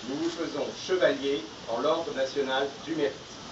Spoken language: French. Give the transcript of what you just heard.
nous vous faisons chevalier en l'ordre national du mérite.